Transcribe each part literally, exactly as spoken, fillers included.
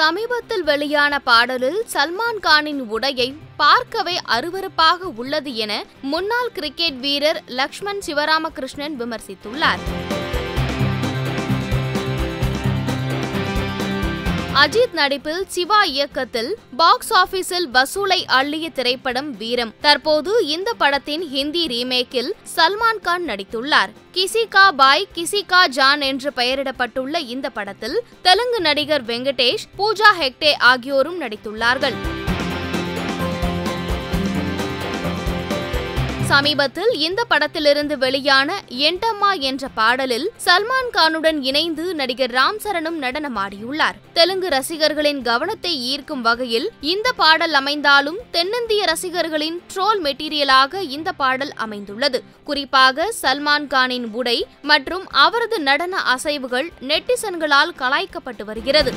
சமீபத்தில் வெளியான பாடலில் சல்மான் கானின் உடையை பார்க்கவே அருவருப்பாக உள்ளது என முன்னாள் கிரிக்கெட் வீரர் லக்ஷ்மன் சிவராமகிருஷ்ணன் விமர்சித்துள்ளார். அஜித் நடிப்பில் சிவா இயக்கத்தில் பாக்ஸ் ஆபீஸில் வசூலை அள்ளிய திரைப்படம் வீரம். தற்போது இந்த படத்தின் ஹிந்தி ரீமேக்கில் சல்மான் கான் நடித்துள்ளார். கிசி கா பாய் கிசி கா ஜான் என்று பெயரிடப்பட்டுள்ள இந்த படத்தில் தெலுங்கு நடிகர் வெங்கடேஷ், பூஜா ஹெக்டே ஆகியோரும் நடித்துள்ளார்கள். சமீபத்தில் இந்த படத்திலிருந்து வெளியான என்டம்மா என்ற பாடலில் சல்மான் கானுடன் இணைந்து நடிகர் ராம் சரணும் நடனமாடியுள்ளார். தெலுங்கு ரசிகர்களின் கவனத்தை ஈர்க்கும் வகையில் இந்த பாடல் அமைந்தாலும் தென்னிந்திய ரசிகர்களின் ட்ரோல் மெட்டீரியலாக இந்த பாடல் அமைந்துள்ளது. குறிப்பாக சல்மான் கானின் உடை மற்றும் அவரது நடன அசைவுகள் நெட்டிசன்களால் கலாய்க்கப்பட்டு வருகிறது.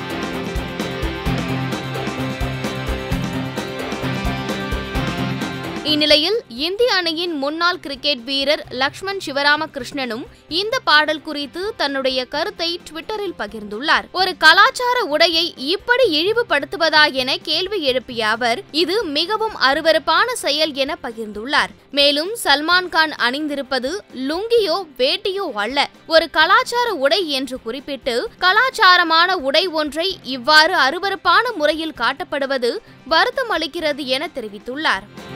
இந்நிலையில் இந்திய அணியின் முன்னாள் கிரிக்கெட் வீரர் லக்ஷ்மன் சிவராமகிருஷ்ணனும் இந்த பாடல் குறித்து தன்னுடைய கருத்தை ட்விட்டரில் பகிர்ந்துள்ளார். ஒரு கலாச்சார உடையை இப்படி இழிவுபடுத்துவதா என கேள்வி எழுப்பிய அவர், இது மிகவும் அருவருப்பான செயல் என பகிர்ந்துள்ளார். மேலும் சல்மான் கான் அணிந்திருப்பது லுங்கியோ வேட்டியோ அல்ல, ஒரு கலாச்சார உடை என்று குறிப்பிட்டு கலாச்சாரமான உடை ஒன்றை இவ்வாறு அருவருப்பான முறையில் காட்டப்படுவது வருத்தம் அளிக்கிறது என தெரிவித்துள்ளார்.